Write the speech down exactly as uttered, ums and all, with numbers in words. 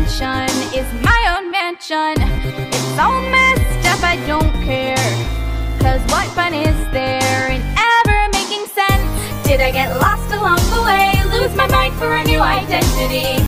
dimension is my own mansion. It's all messed up, I don't care. Cause what fun is there in ever making sense? Did I get lost along the way? Lose my mind for a new identity?